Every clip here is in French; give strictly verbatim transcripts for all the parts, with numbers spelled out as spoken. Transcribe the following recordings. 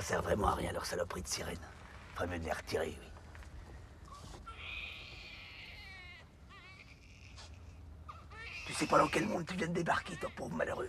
Ça sert vraiment à rien leur saloperie de sirène. Ferait mieux de les retirer, oui. Tu sais pas dans quel monde tu viens de débarquer, toi, pauvre malheureux.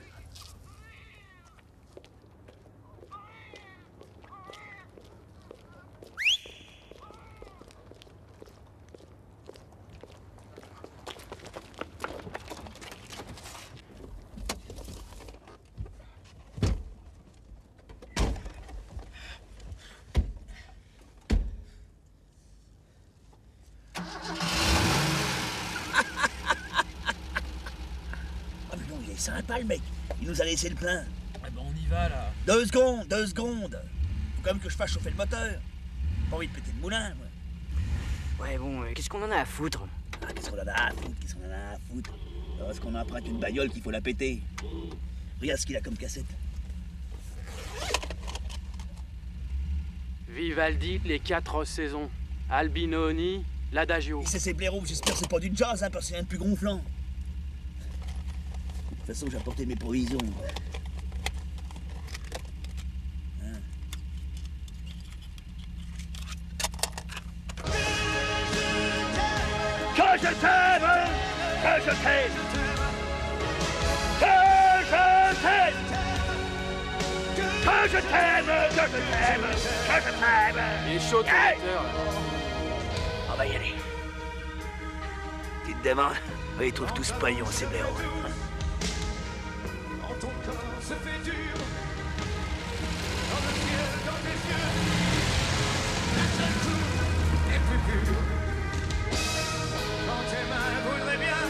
Sympa le mec, il nous a laissé le plein. Ouais bah on y va là. Deux secondes, deux secondes. Faut quand même que je fasse chauffer le moteur. Pas envie de péter le moulin, moi. Ouais bon, euh, qu'est-ce qu'on en a à foutre? Ah, qu'est-ce qu'on en a à foutre, qu'est-ce qu'on en a à foutre? Parce qu'on emprunte une bagnole qu'il faut la péter. Regarde ce qu'il a comme cassette. Vivaldi, les quatre saisons. Albinoni, l'Adagio. Et c'est ces blaireaux, j'espère que c'est pas du jazz, hein, parce que c'est rien de plus gonflant. De toute façon, j'ai apporté mes provisions. Hein. Que je t'aime, que je t'aime, que je t'aime, que je t'aime, que je t'aime, que je t'aime. Il est chaud, ton Hey moteur, là. On va y aller. Petite demande, ils trouvent tous paillons, ces blaireaux. Ton corps se fait dur, dans le ciel, dans tes yeux, la seule cour est plus pure. Quand tes mains voudraient bien,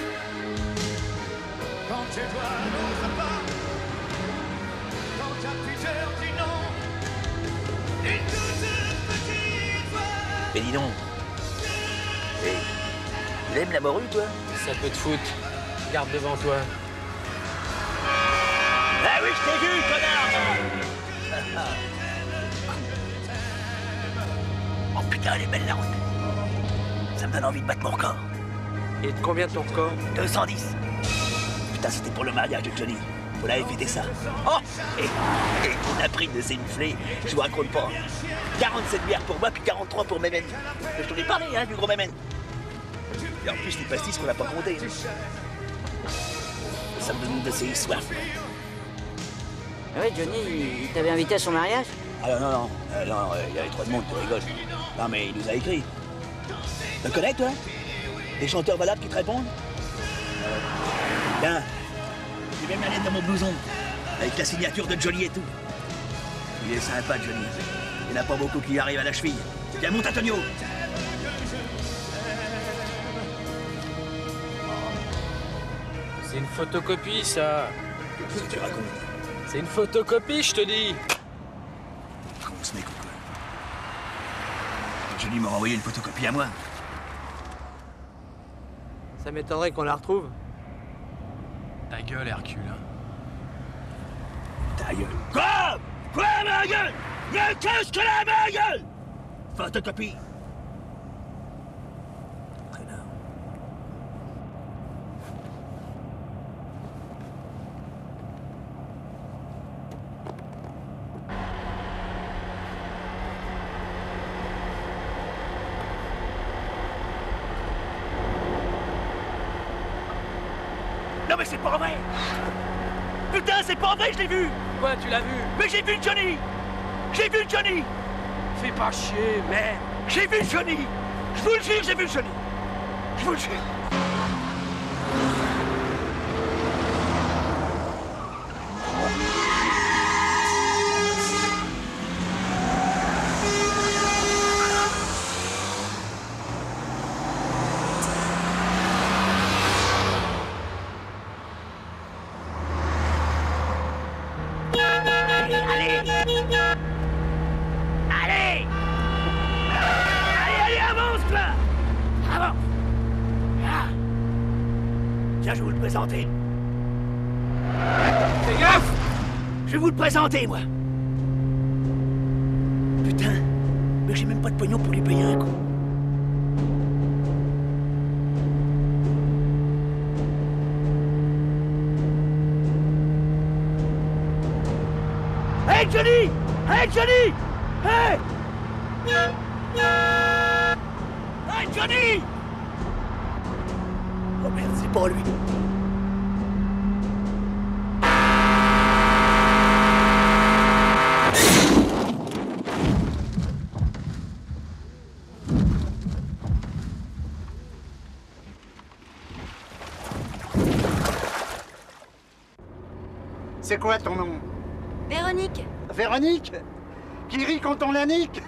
quand tes doigts n'osent pas, quand t'as plusieurs du non, une toute petite voix. Mais dis donc, hey, tu l'aimes la morue, toi? Ça peut te foutre. Garde devant toi. Ah oui, je t'ai vu, connard! Oh putain, elle est belle la route. Ça me donne envie de battre mon record. Et de combien de ton record? deux cent dix. Putain, c'était pour le mariage de Johnny. Vous l'avez fêté ça. Oh! Et, et la prime de ces muflés, je vous raconte pas. quarante-sept bières pour moi, puis quarante-trois pour Mémène. Je t'en ai parlé, hein, du gros Mémène. Et en plus, les pastis qu'on n'a pas compté. Ça me donne de ces soif. Ah ouais, Johnny, il t'avait invité à son mariage? Ah non, non, non, euh, non, il y avait trop de monde, tu rigoles. Non, mais il nous a écrit. Tu le connais, toi? Des chanteurs valables qui te répondent? euh, Tiens, j'ai même la lettre dans mon blouson, avec la signature de Johnny et tout. Il est sympa, Johnny. Il n'y en a pas beaucoup qui arrivent à la cheville. Tiens, monte, Antonio! C'est une photocopie, ça. Qu'est-ce que tu racontes? C'est une photocopie, je te dis. Comment ce mec ou quoi? Johnny m'a envoyé une photocopie à moi. Ça m'étonnerait qu'on la retrouve. Ta gueule, Hercule. Ta gueule. Quoi? Quoi, ma gueule? Mais qu'est-ce que la ma gueule? Photocopie. Connard. Non mais c'est pas vrai! Putain, c'est pas vrai, je l'ai vu! Quoi, tu l'as vu? Mais j'ai vu Johnny! J'ai vu Johnny! Fais pas chier, merde. J'ai vu Johnny! Je vous le jure, j'ai vu Johnny! Je vous le jure! Allez! Allez! Allez, allez, avance, toi! Avance! Ah. Tiens, je vais vous le présenter. Fais gaffe! Je vais vous le présenter, moi. Putain, mais j'ai même pas de pognon pour lui payer un coup. Hey, Johnny! Hey, Johnny! Hey! Hey, Johnny! Oh merde, c'est pas lui. C'est quoi ton nom? Véronique. Véronique? Qui rit quand on la nique?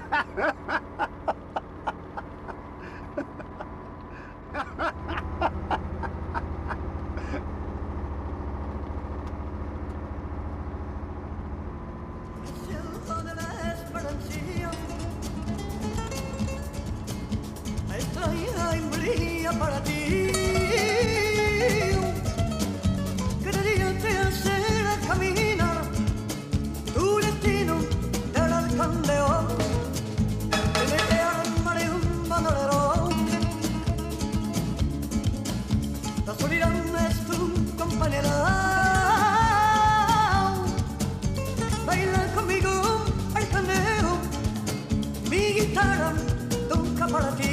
Para ti, cada día te hace caminar tu destino del alcandeo, te mete al mar en un bandolero, la soledad es tu compañera, baila conmigo al candeo, mi guitarra toca para ti.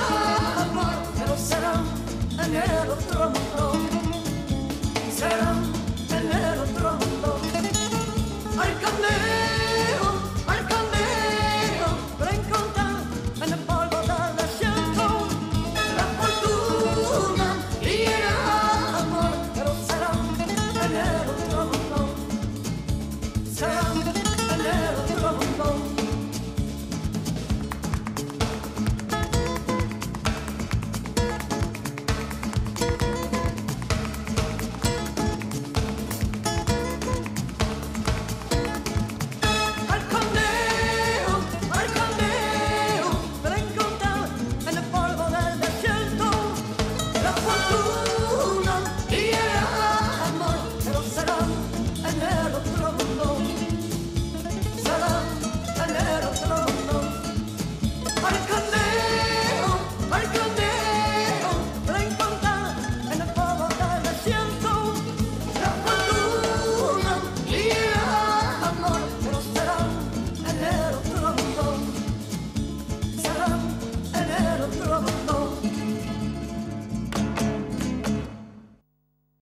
Será